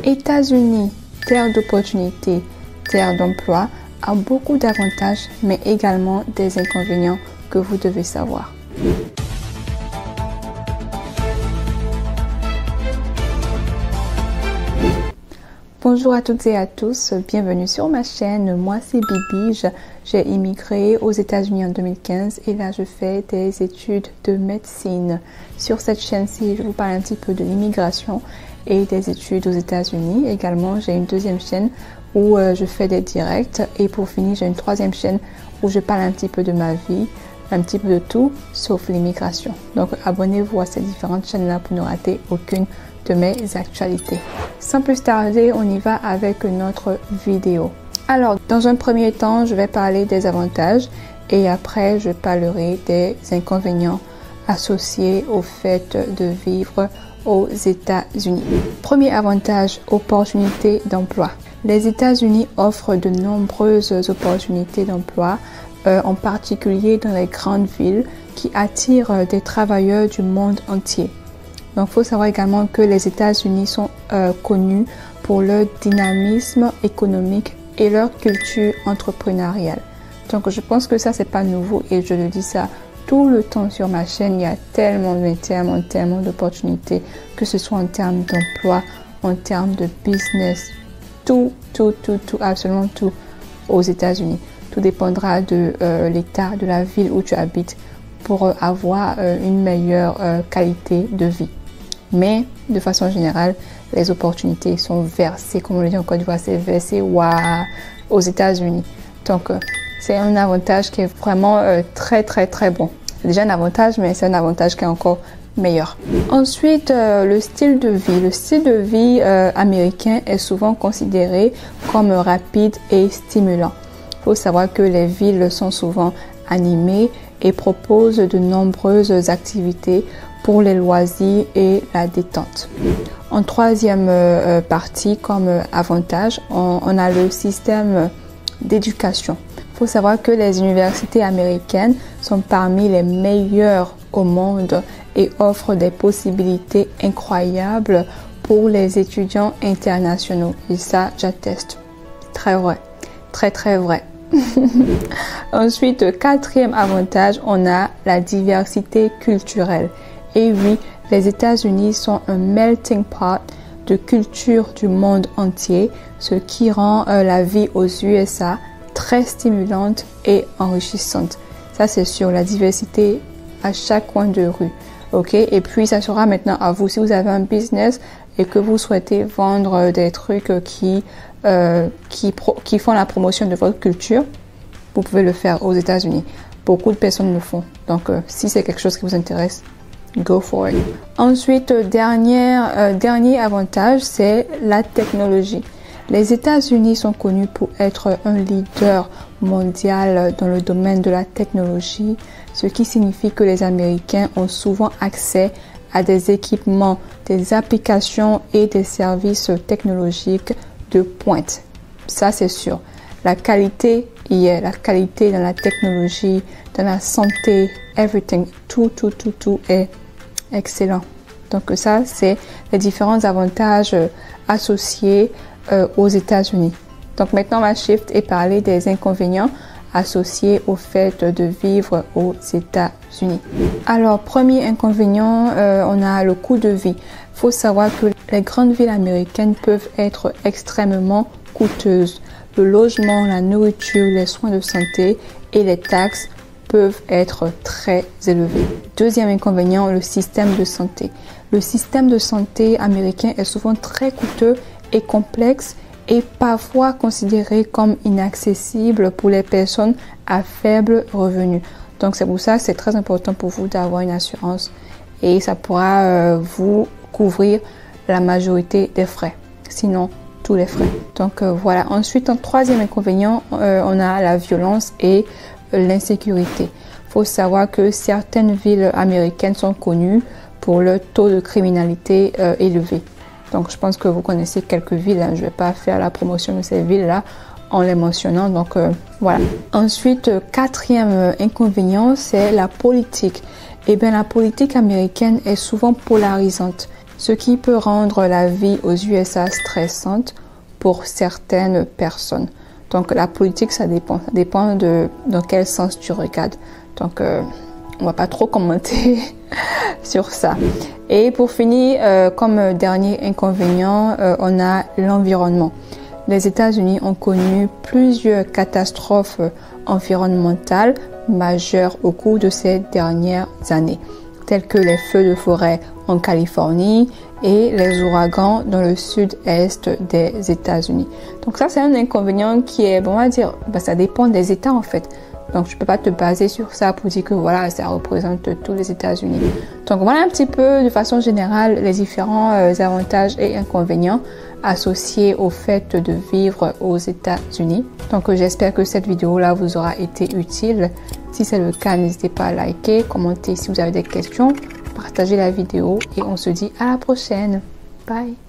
États-Unis, terre d'opportunités, terre d'emploi, a beaucoup d'avantages, mais également des inconvénients que vous devez savoir. Bonjour à toutes et à tous, bienvenue sur ma chaîne. Moi c'est Bibi, j'ai immigré aux États-Unis en 2015 et là je fais des études de médecine. Sur cette chaîne-ci, je vous parle un petit peu de l'immigration et des études aux États-Unis. Également, j'ai une deuxième chaîne où je fais des directs et pour finir, j'ai une troisième chaîne où je parle un petit peu de ma vie, un petit peu de tout sauf l'immigration. Donc abonnez-vous à ces différentes chaînes-là pour ne rater aucune de mes actualités. Sans plus tarder, on y va avec notre vidéo. Alors, dans un premier temps, je vais parler des avantages et après, je parlerai des inconvénients associés au fait de vivre aux États-Unis. Premier avantage, opportunités d'emploi. Les États-Unis offrent de nombreuses opportunités d'emploi, en particulier dans les grandes villes qui attirent des travailleurs du monde entier. Donc, il faut savoir également que les États-Unis sont connus pour leur dynamisme économique et leur culture entrepreneuriale. Donc, je pense que ça, c'est pas nouveau et je le dis ça tout le temps sur ma chaîne. Il y a tellement d'opportunités, que ce soit en termes d'emploi, en termes de business, tout, absolument tout aux États-Unis. Tout dépendra de l'état, de la ville où tu habites pour avoir une meilleure qualité de vie. Mais de façon générale, les opportunités sont versées, comme on le dit en Côte d'Ivoire, c'est versé aux États-Unis. Donc, c'est un avantage qui est vraiment très bon. C'est déjà un avantage, mais c'est un avantage qui est encore meilleur. Ensuite, le style de vie. Le style de vie américain est souvent considéré comme rapide et stimulant. Il faut savoir que les villes sont souvent animées et proposent de nombreuses activités pour les loisirs et la détente. En troisième partie, comme avantage, on a le système d'éducation. Il faut savoir que les universités américaines sont parmi les meilleures au monde et offrent des possibilités incroyables pour les étudiants internationaux. Et ça, j'atteste. Très vrai. Très vrai. Ensuite, quatrième avantage, on a la diversité culturelle. Et oui, les États-Unis sont un melting pot de cultures du monde entier, ce qui rend la vie aux USA très stimulante et enrichissante. Ça, c'est sur la diversité à chaque coin de rue. Ok? Et puis, ça sera maintenant à vous. Si vous avez un business et que vous souhaitez vendre des trucs qui font la promotion de votre culture, vous pouvez le faire aux États-Unis. Beaucoup de personnes le font. Donc, si c'est quelque chose qui vous intéresse, go for it. Ensuite, dernier avantage, c'est la technologie. Les États-Unis sont connus pour être un leader mondial dans le domaine de la technologie, ce qui signifie que les Américains ont souvent accès à des équipements, des applications et des services technologiques de pointe. Ça, c'est sûr. La qualité y est. La qualité dans la technologie, dans la santé, everything, tout est excellent. Donc ça, c'est les différents avantages associés aux États-Unis. Donc maintenant, on va shift et parler des inconvénients associés au fait de vivre aux États-Unis. Alors, premier inconvénient, on a le coût de vie. Il faut savoir que les grandes villes américaines peuvent être extrêmement coûteuses. Le logement, la nourriture, les soins de santé et les taxes peuvent être très élevés. Deuxième inconvénient, le système de santé. Le système de santé américain est souvent très coûteux et complexe et parfois considéré comme inaccessible pour les personnes à faible revenu. Donc c'est pour ça que c'est très important pour vous d'avoir une assurance et ça pourra vous couvrir la majorité des frais, sinon tous les frais. Donc voilà. Ensuite, en troisième inconvénient, on a la violence et l'insécurité. Il faut savoir que certaines villes américaines sont connues pour leur taux de criminalité élevé. Donc, je pense que vous connaissez quelques villes. Hein. Je ne vais pas faire la promotion de ces villes-là en les mentionnant. Donc, voilà. Ensuite, quatrième inconvénient, c'est la politique. Eh bien, la politique américaine est souvent polarisante. ce qui peut rendre la vie aux USA stressante pour certaines personnes. Donc la politique, ça dépend de dans quel sens tu regardes. Donc on va pas trop commenter sur ça. Et pour finir, comme dernier inconvénient, on a l'environnement. Les États-Unis ont connu plusieurs catastrophes environnementales majeures au cours de ces dernières années, telles que les feux de forêt en Californie et les ouragans dans le sud-est des États-Unis. Donc ça, c'est un inconvénient qui est, bon, on va dire, ça dépend des États en fait. Donc, je peux pas te baser sur ça pour dire que voilà, ça représente tous les États-Unis. Donc, voilà un petit peu de façon générale les différents avantages et inconvénients associés au fait de vivre aux États-Unis. Donc, j'espère que cette vidéo-là vous aura été utile. Si c'est le cas, n'hésitez pas à liker, commenter si vous avez des questions, partager la vidéo et on se dit à la prochaine. Bye!